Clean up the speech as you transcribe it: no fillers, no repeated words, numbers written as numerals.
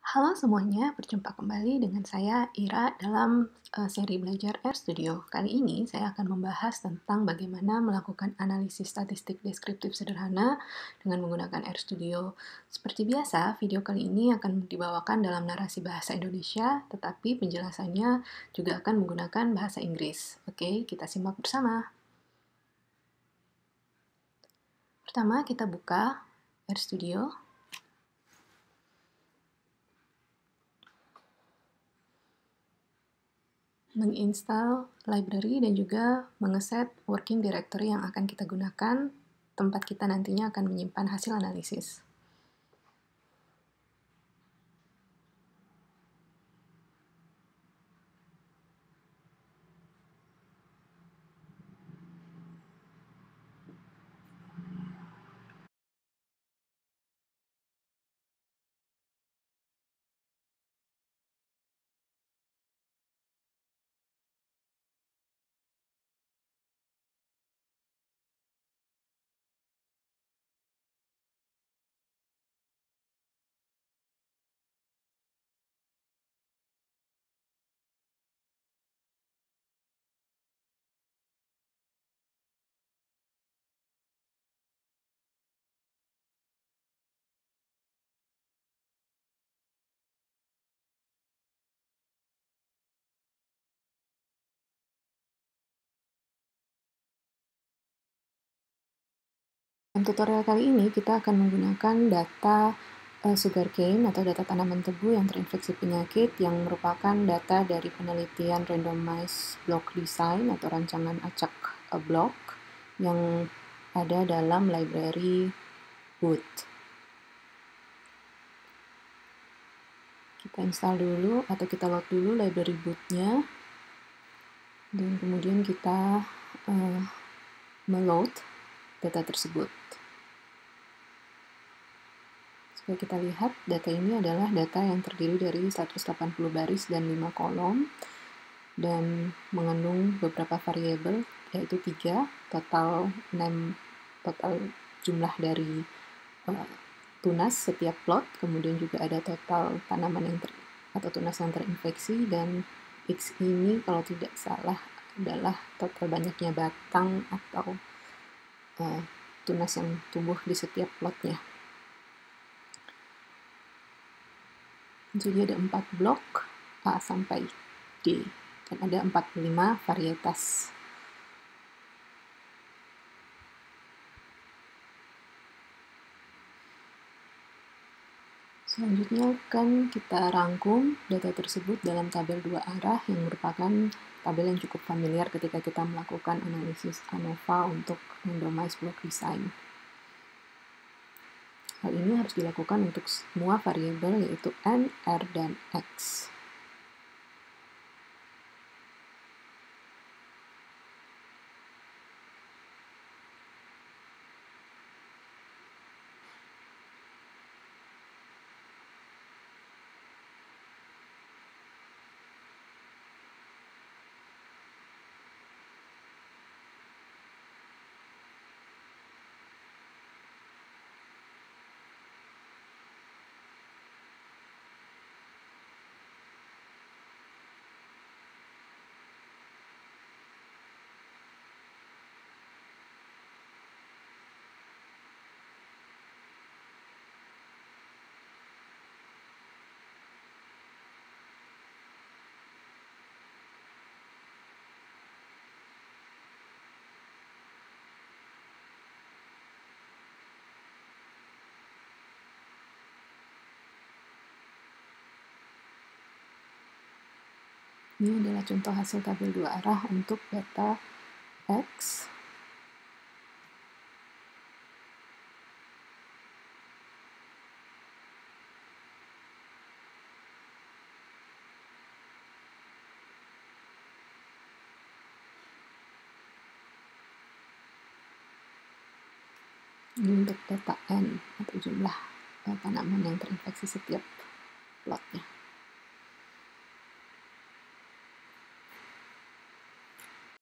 Halo semuanya, berjumpa kembali dengan saya Ira dalam seri belajar RStudio. Kali ini saya akan membahas tentang bagaimana melakukan analisis statistik deskriptif sederhana dengan menggunakan RStudio. Seperti biasa, video kali ini akan dibawakan dalam narasi bahasa Indonesia, tetapi penjelasannya juga akan menggunakan bahasa Inggris. Oke, kita simak bersama. Pertama, kita buka RStudio. Menginstal library dan juga mengeset working directory yang akan kita gunakan, tempat kita nantinya akan menyimpan hasil analisis. Dalam tutorial kali ini kita akan menggunakan data sugarcane atau data tanaman tebu yang terinfeksi penyakit yang merupakan data dari penelitian randomized block design atau rancangan acak block yang ada dalam library boot. Kita install dulu atau kita load dulu library bootnya dan kemudian kita meload data tersebut. Supaya kita lihat, data ini adalah data yang terdiri dari 180 baris dan 5 kolom dan mengandung beberapa variabel, yaitu 3, total jumlah dari tunas setiap plot, kemudian juga ada total tanaman atau tunas yang terinfeksi, dan X ini kalau tidak salah adalah total banyaknya batang atau tunas yang tumbuh di setiap plotnya. Jadi ada 4 blok A sampai D dan ada 45 varietas. Selanjutnya akan kita rangkum data tersebut dalam tabel 2 arah yang merupakan tabel yang cukup familiar ketika kita melakukan analisis ANOVA untuk randomized block design. Hal ini harus dilakukan untuk semua variabel yaitu N, R, dan X. Ini adalah contoh hasil tabel 2 arah untuk data X. Ini untuk data N atau jumlah tanaman yang terinfeksi setiap plotnya.